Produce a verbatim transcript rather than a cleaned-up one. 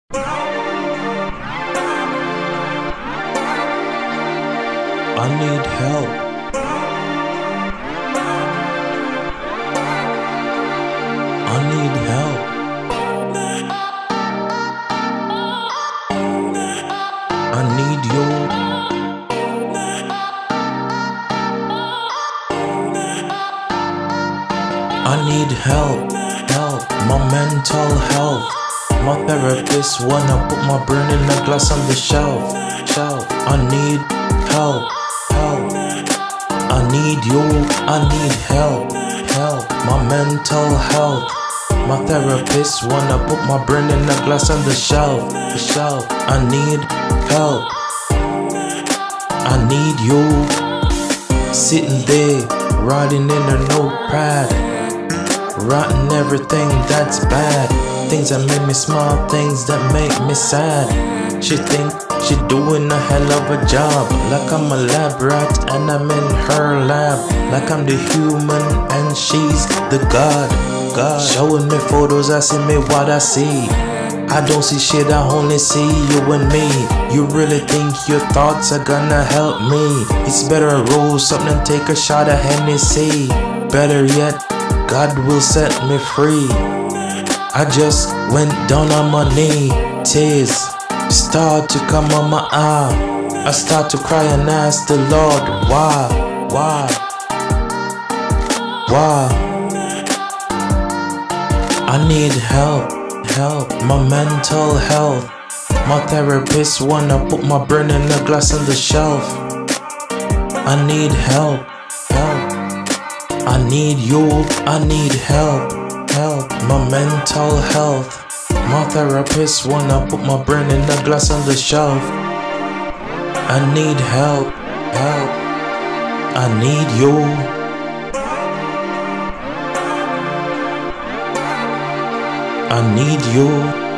I need help. I need help. I need you. I need help, help, my mental health. My therapist wanna put my brain in a glass on the shelf, shelf. I need help, help. I need you, I need help, help. My mental health. My therapist wanna put my brain in a glass on the shelf, the shelf. I need help. I need you. Sitting there, writing in a notepad, writing everything that's bad, things that make me smile, things that make me sad. She think she doing a hell of a job, like I'm a lab rat and I'm in her lab, like I'm the human and she's the god. God showing me photos, asking me what I see. I don't see shit, I only see you and me. You really think your thoughts are gonna help me? It's better roll something and take a shot of Hennessy. Better yet, God will set me free. I just went down on my knee. Tears start to come on my eye. I start to cry and ask the Lord, why, why, why? I need help, help, my mental health. My therapist wanna put my brain in a glass on the shelf. I need help, help. I need you, I need help, help, my mental health. My therapist wanna put my brain in a glass on the shelf. I need help, help. I need you. I need you.